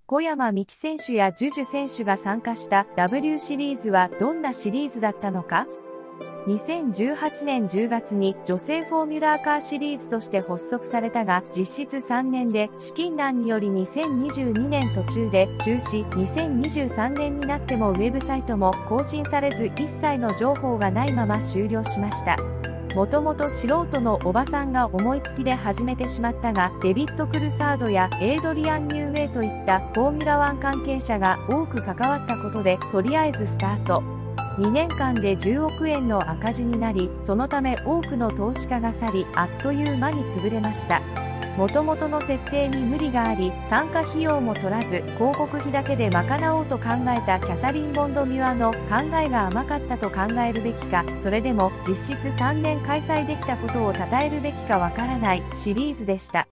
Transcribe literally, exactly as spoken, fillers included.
小山美樹選手やジュジュ選手が参加した ダブリュー シリーズはどんなシリーズだったのか？にせんじゅうはちねんじゅうがつに女性フォーミュラーカーシリーズとして発足されたが、実質さんねんで資金難によりにせんにじゅうにねん途中で中止、にせんにじゅうさんねんになってもウェブサイトも更新されず一切の情報がないまま終了しました。もともと素人のおばさんが思いつきで始めてしまったが、デビッド・クルサードやエイドリアン・ニューウェイといったフォーミュラワン関係者が多く関わったことで、とりあえずスタート。にねんかんでじゅうおくえんの赤字になり、そのため多くの投資家が去り、あっという間に潰れました。もともとの設定に無理があり、参加費用も取らず、広告費だけで賄おうと考えたキャサリン・ボンド・ミュアの考えが甘かったと考えるべきか、それでも実質さんねん開催できたことを称えるべきかわからないシリーズでした。